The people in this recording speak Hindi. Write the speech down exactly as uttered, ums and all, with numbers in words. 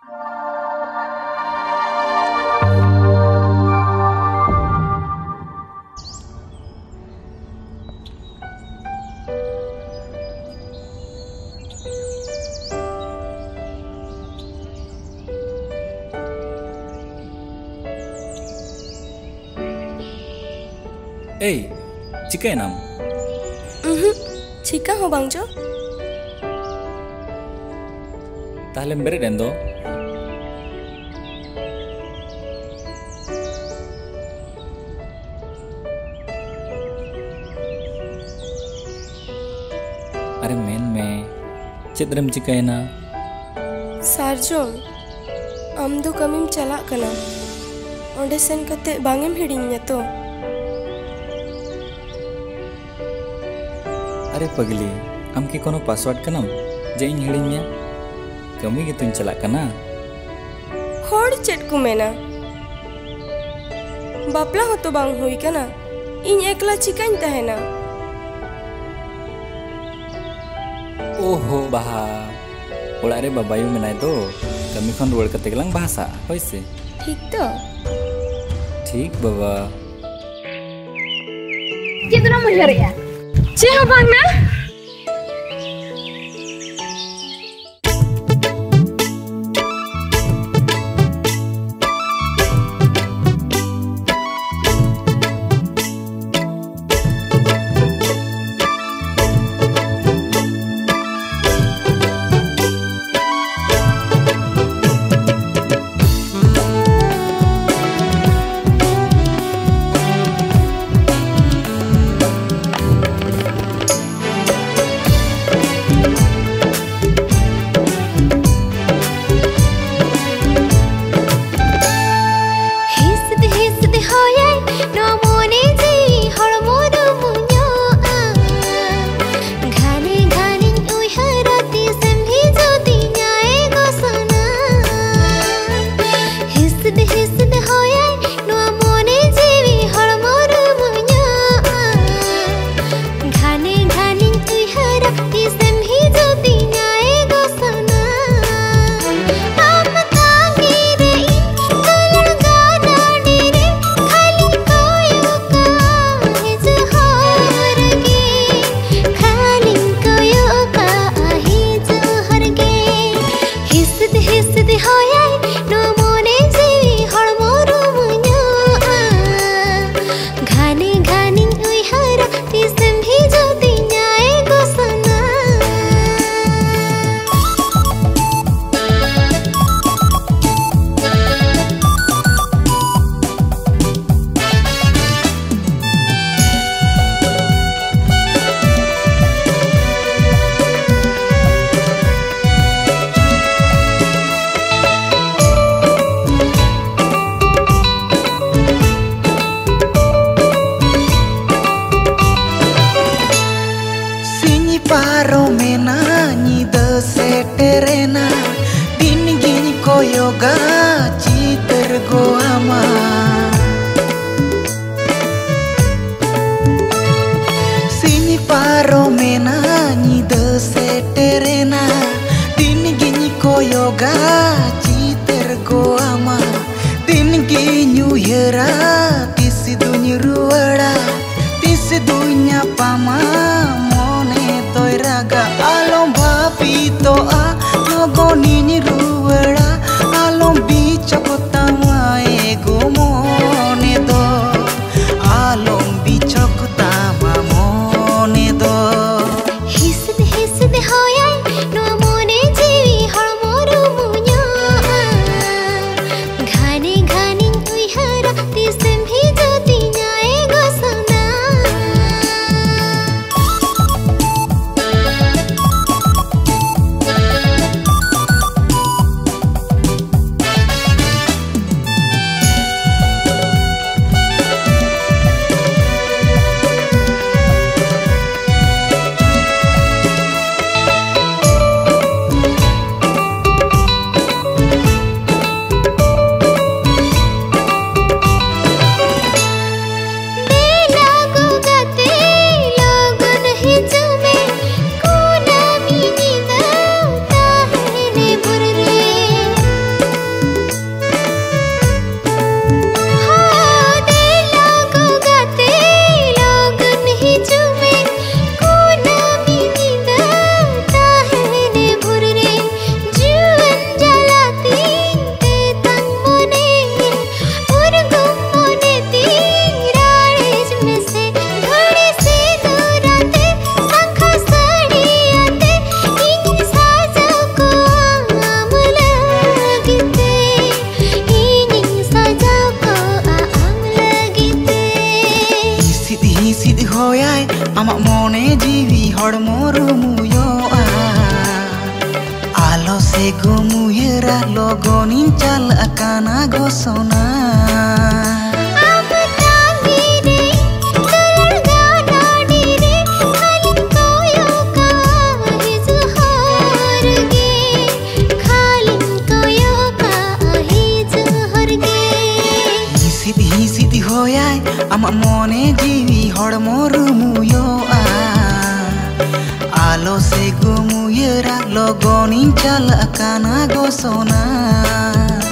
Eh, cika enam? Mhm, cika ho bang Jo? Tahlem beri dendo? Are men me, cedrem cika ena? Sarjom, am do kamim chalak kana. Onde sen kate bangem hidinya to. अरे पगली आम की कोनो पासवर्ड कनम जे इन हिड़िन्या कमी के तुम चला कना होड़ चेट को मेना बापला हो तो बांग हुई कना इन एकला चिकाइन तहेना ओहो बाहा ओड़ा रे बाबायु मेनाय दो कमी खन रोड कते गलांग भाषा होइसे ठीक तो ठीक बाबा कितना मजा रे चे हो बांग ना Alom bapito a no goni हड़मो रुमुयोआ आलो से गोमुयरा लगनी चल अकाना गोसोना आमा मोने जीवी हड़मो रुमुयोआ आलो से गोमुयरा लगनी चल अकाना गोसोना।